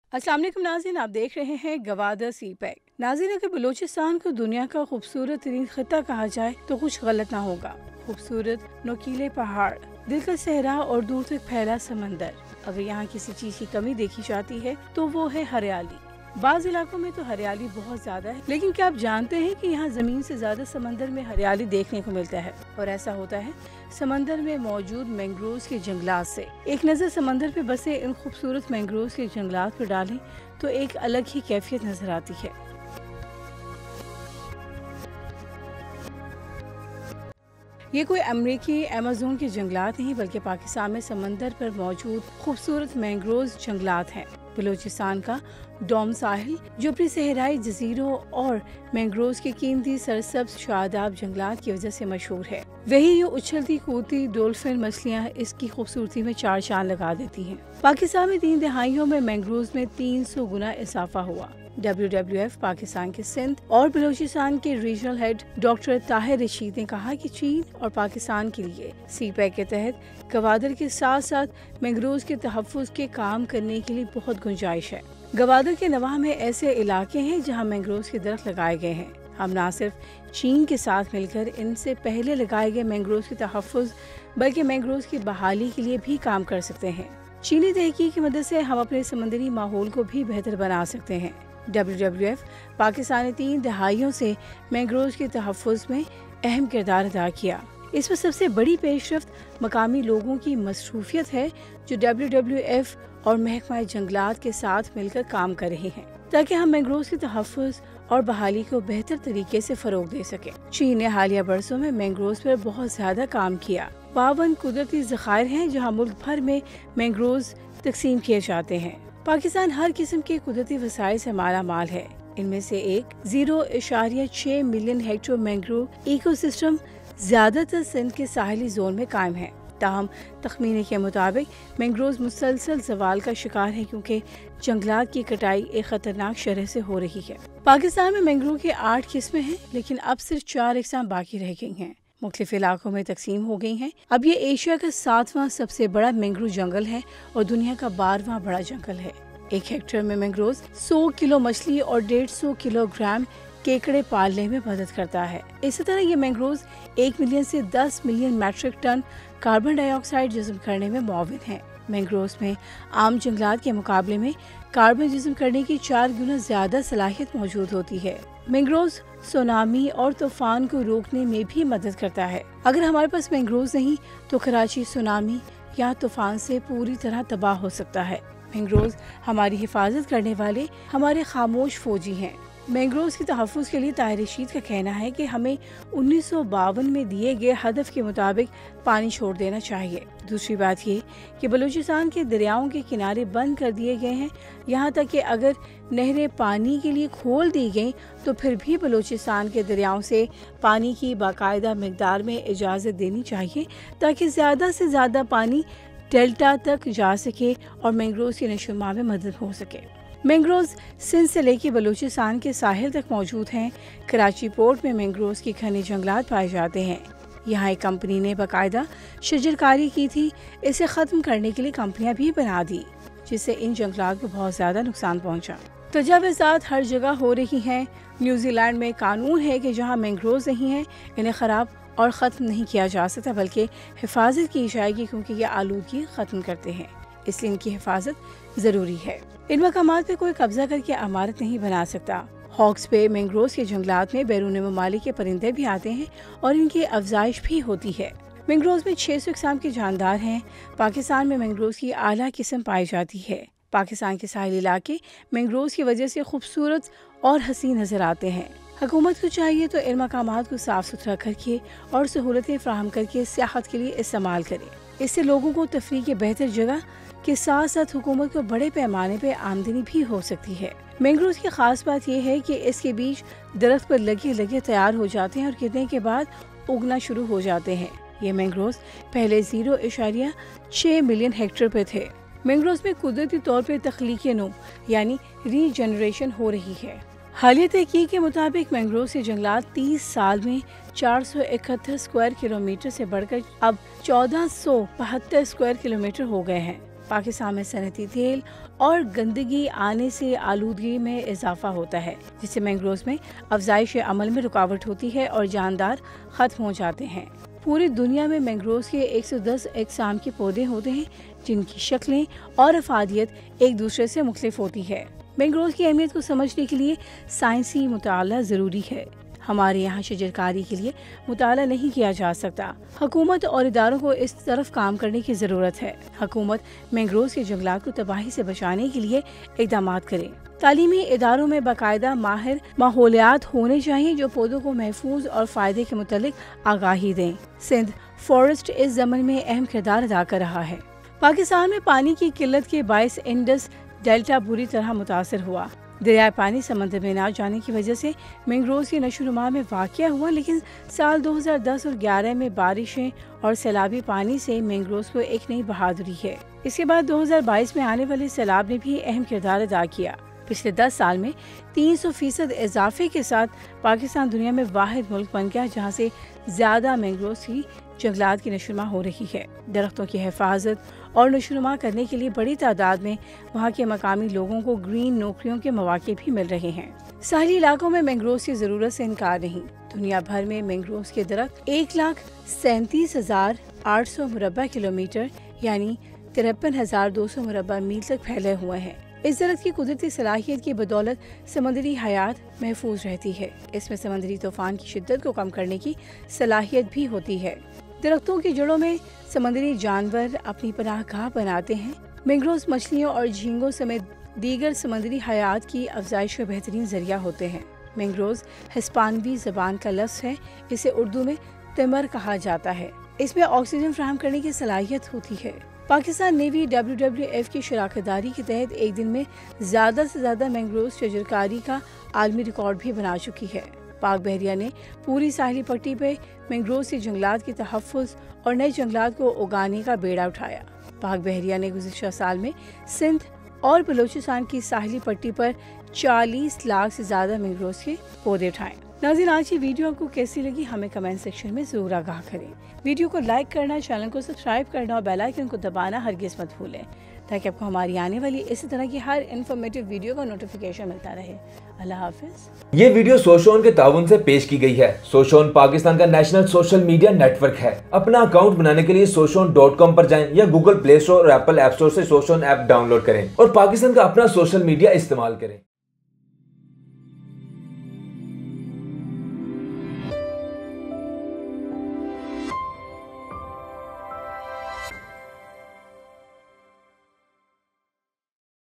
अस्सलाम वालेकुम नाज़रीन, आप देख रहे हैं गवादर सी पैक। नाज़रीन, अगर बलूचिस्तान को दुनिया का खूबसूरत तरीन खिता कहा जाए तो कुछ गलत ना होगा। खूबसूरत नोकीले पहाड़, दिलकश सहरा और दूर तक फैला समंदर। अगर यहाँ किसी चीज की कमी देखी जाती है तो वो है हरियाली। बाज़ इलाकों में तो हरियाली बहुत ज्यादा है, लेकिन क्या आप जानते हैं कि यहाँ जमीन से ज्यादा समंदर में हरियाली देखने को मिलता है। और ऐसा होता है समंदर में मौजूद मैंग्रोव्स के जंगलात से। एक नजर समंदर पे बसे इन खूबसूरत मैंग्रोव्स के जंगलात पर डालें तो एक अलग ही कैफियत नजर आती है। ये कोई अमेरिकी अमेज़न के जंगलात नहीं, बल्कि पाकिस्तान में समंदर पर मौजूद खूबसूरत मैंग्रोव्स जंगलात हैं। बलूचिस्तान का डोम साहिल, जो अपने सहराई जजीरों और मैंग्रोव्स के कीमती सरसब्ज शादाब जंगलात की वजह से मशहूर है। वही ये उछलती कूदती डॉल्फिन मछलियाँ इसकी खूबसूरती में चार चांद लगा देती हैं। पाकिस्तान में 3 दहाइयों में मैंग्रोव्स में 300 गुना इजाफा हुआ। WWF पाकिस्तान के सिंध और बलूचिस्तान के regional head doctor Tahir Rashid ने कहा कि चीन और पाकिस्तान के लिए सी पैक के तहत गवादर के साथ साथ मैंग्रोव्स के तहफ़्फ़ुज़ के काम करने के लिए बहुत गुंजाइश है। गवादर के नवाह में ऐसे इलाके हैं जहां मैंग्रोव्स के दरख्त लगाए गए हैं। हम न सिर्फ चीन के साथ मिलकर इनसे पहले लगाए गए मैंग्रोव्स के तहफ़्फ़ुज़ बल्कि मैंग्रोव्स की बहाली के लिए भी काम कर सकते हैं। चीनी तहकीक की मदद से हम अपने समंदरी माहौल को भी बेहतर बना सकते हैं। WWF पाकिस्तान ने 3 दहाइयों से मैंग्रोव्स के तहफ़्फ़ुज़ में अहम किरदार अदा किया। इस पर सबसे बड़ी पेशरफ्त मकामी लोगों की मसरूफियत है, जो WWF और महकमा जंगलात के साथ मिलकर काम कर रहे हैं ताकि हम मैंग्रोव्स के तहफ़्फ़ुज़ और बहाली को बेहतर तरीके से फरोग दे सके। चीन ने हालिया बरसों में मैंग्रोव्स पर बहुत ज्यादा काम किया। 52 कुदरती ज़खायर हैं जहाँ मुल्क भर में मैंग्रोव्स तकसीम किए जाते हैं। पाकिस्तान हर किस्म के कुदरती वसाइल से माला माल है। इनमें से एक 0.6 मिलियन हेक्टेयर मैंग्रोव इकोसिस्टम ज्यादातर सिंध के साहिली जोन में कायम है। ताहम तखमीने के मुताबिक मैंग्रोव्स मुसलसल जवाल का शिकार है, क्योंकि जंगलात की कटाई एक खतरनाक शरह से हो रही है। पाकिस्तान में मैंग्रोव की 8 किस्में हैं, लेकिन अब सिर्फ 4 इकसाम बाकी रह गई हैं। मुख्तलिफ इलाकों में तकसीम हो गई हैं। अब ये एशिया का 7वां सबसे बड़ा मैंग्रोव जंगल है और दुनिया का 12वां बड़ा जंगल है। 1 हेक्टेयर में मैंग्रोव्स 100 किलो मछली और 150 किलोग्राम केकड़े पालने में मदद करता है। इसी तरह ये मैंग्रोव्स 1 मिलियन से 10 million metric ton carbon dioxide जज़्ब करने में मुआविन है। मैंग्रोव्स में आम जंगलात के मुकाबले में कार्बन जज़्ब करने की 4 गुना ज्यादा सलाहियत मौजूद होती है। मैंग्रोव्स सुनामी और तूफान को रोकने में भी मदद करता है। अगर हमारे पास मैंग्रोव्स नहीं तो कराची सुनामी या तूफान से पूरी तरह तबाह हो सकता है। मैंग्रोव्स हमारी हिफाजत करने वाले हमारे खामोश फौजी हैं। मैंग्रोव्स के तहफ़्फ़ुज़ के लिए ताहिर रशीद का कहना है कि हमें 1952 में दिए गए हदफ के मुताबिक पानी छोड़ देना चाहिए। दूसरी बात ये कि बलूचिस्तान के दरियाओं के किनारे बंद कर दिए गए हैं, यहाँ तक कि अगर नहरें पानी के लिए खोल दी गई तो फिर भी बलूचिस्तान के दरियाओं से पानी की बाकायदा मिकदार में इजाज़त देनी चाहिए, ताकि ज़्यादा से ज़्यादा पानी डेल्टा तक जा सके और मैंग्रोव्स की नशोनुमा में मदद हो सके। मैंग्रोव्स सिंध से लेकर बलूचिस्तान के साहिल तक मौजूद हैं। कराची पोर्ट में मैंग्रोव्स की घने जंगलात पाए जाते हैं। यहाँ एक कंपनी ने बाकायदा शजरकारी की थी। इसे ख़त्म करने के लिए कंपनियां भी बना दी, जिससे इन जंगलात को बहुत ज़्यादा नुकसान पहुँचा। तजावुज़ात हर जगह हो रही हैं। न्यूजीलैंड में कानून है कि जहाँ मैंग्रोव्स नहीं हैं इन्हें ख़राब और ख़त्म नहीं किया जा सकता, बल्कि हिफाजत की जाएगी, क्योंकि ये आलूदगी ख़त्म करते हैं, इसलिए इनकी हिफाजत ज़रूरी है। इन मकामात पे कोई कब्जा करके इमारत नहीं बना सकता। हॉक्स पे मैंग्रोव्स के जंगलात में बैरून ममालिक के परिंदे भी आते हैं और इनकी अफजाइश भी होती है। मैंग्रोव्स में 600 इकसाम के जानदार हैं। पाकिस्तान में मैंग्रोव्स की आला किस्म पाई जाती है। पाकिस्तान के साहिल इलाके मैंग्रोव्स की वजह से खूबसूरत और हसीन नजर आते हैं। हुकूमत को चाहिए तो इन मकामात को साफ सुथरा करके और सहूलतें फराहम करके सियाहत के लिए इस्तेमाल करे। इससे लोगों को तफरीह की बेहतर जगह के साथ साथ हुकूमत को बड़े पैमाने पे आमदनी भी हो सकती है। मैंग्रोव्स की खास बात यह है कि इसके बीज दरख्त पर लगे लगे तैयार हो जाते हैं और गिरने के बाद उगना शुरू हो जाते हैं। ये मैंग्रोव्स पहले 0.6 मिलियन हेक्टेयर पे थे। मैंग्रोव्स में कुदरती तौर पर तख्लीकी नो यानी रीजनरेशन हो रही है। हालिया तहकीक के मुताबिक मैंग्रोव्स के जंगलात 30 साल में 471 स्क्वायर किलोमीटर से बढ़कर अब 1472 स्क्वायर किलोमीटर हो गए हैं। پاکستان میں صنعتی تیل اور گندگی آنے سے آلودگی میں اضافہ ہوتا ہے، جس سے مینگرووز میں افزائش عمل میں رکاوٹ ہوتی ہے اور جاندار ختم ہو جاتے ہیں۔ پوری دنیا میں مینگرووز کے 110 اقسام کے پودے ہوتے ہیں، جن کی شکلیں اور افادیت ایک دوسرے سے مختلف ہوتی ہے۔ مینگرووز کی اہمیت کو سمجھنے کے لیے سائنسی مطالعہ ضروری ہے۔ ہمارے یہاں شجرکاری کے لیے مطالعہ نہیں کیا جا سکتا۔ حکومت اور اداروں کو اس طرف کام کرنے کی ضرورت ہے۔ حکومت مینگرووز کے جنگلات کو تباہی سے بچانے کے لیے اقدامات کرے۔ تعلیمی اداروں میں باقاعدہ ماہر ماحولیات ہونے چاہیے جو پودوں کو محفوظ اور فائدے کے متعلق آگاہی دیں۔ سندھ فارسٹ اس ضمن میں اہم کردار ادا کر رہا ہے۔ پاکستان میں پانی کی قلت کے باعث انڈس ڈیلٹا بری طرح متاثر ہوا۔ دریائے پانی سمندر میں نہ جانے کی وجہ سے مینگرووز کی نشو و نما میں واقع ہوا، لیکن سال 2010 اور 11 میں بارشیں اور سیلابی پانی سے مینگرووز کو ایک نئی بہادری ہے۔ اس کے بعد 2022 میں آنے والے سیلاب نے بھی اہم کردار ادا کیا۔ پچھلے 10 سال میں 300% اضافے کے ساتھ پاکستان دنیا میں واحد ملک بن گیا جہاں سے زیادہ مینگرووز کی جنگلات کی نشو و نما ہو رہی ہے۔ درختوں کی حفاظت اور نشو و نما کرنے کے لیے بڑی تعداد میں وہاں کے مقامی لوگوں کو گرین نوکریوں کے مواقع بھی مل رہے ہیں۔ ساحلی علاقوں میں مینگرووز کی ضرورت سے انکار نہیں۔ دنیا بھر میں مینگرووز کے درخت 1,37,800 مربع کلومیٹر یعنی 53,200 مربع میل تک پھیلے ہوئے ہیں۔ اس درخت کی قدرتی صلاحیت کی بدولت سمندری حیات محفوظ رہتی ہے۔ اس میں سمندری طوفان کی شدت کو کم کرنے کی صلاحیت بھی ہوتی ہے۔ درختوں کی جڑوں میں سمندری جانور اپنی پناہ گاہ بناتے ہیں۔ مینگرووز مچھلیوں اور جھینگوں سمیت دیگر سمندری حیات کی افزائش کا بہترین ذریعہ ہوتے ہیں۔ مینگرووز ہسپانوی زبان کا لفظ ہے، اسے اردو میں تمر کہا جاتا ہے۔ اس میں آکسیجن فراہم کرنے کی صلاحیت ہوتی ہے۔ پاکستان نیوی WWF کی شراکت داری کے تحت ایک دن میں زیادہ سے زیادہ مینگرووز شجرکاری کا عالمی ریکارڈ بھی بنا چکی ہے۔ پاک بحریہ نے پوری ساحلی پٹی پہ مینگرووز کے جنگلات کے تحفظ اور نئے جنگلات کو اگانے کا بیڑا اٹھایا۔ پاک بحریہ نے گزشتہ سال میں سندھ اور بلوچستان کی ساحلی پٹی پر 40 لاکھ سے زیادہ مینگرووز کے پودے اٹھائے۔ ناظرین، آج کی ویڈیو آپ کو کیسی لگی ہمیں کمنٹ سیکشن میں ضرور آگاہ کریں۔ ویڈیو کو لائک کرنا، چینل کو سبسکرائب کرنا اور بیل آئیکن کو دبانا ہرگز مت بھولیں تاکہ آپ کو ہماری آنے والی اسی طرح کی ہر انفارمیٹیو ویڈیو کا نوٹیفیکیشن ملتا رہے۔ اللہ حافظ۔ یہ ویڈیو سوشون کے تعاون سے پیش کی گئی ہے۔ سوشون پاکستان کا national social media network ہے۔ اپنا اکاؤنٹ بنانے کے لیے soshon.com پر جائیں یا گوگل پلے اسٹور اور ایپل ایپ اسٹور سے سوشون ایپ ڈاؤن لوڈ کریں اور پاکستان کا اپنا سوشل میڈیا استعمال کریں۔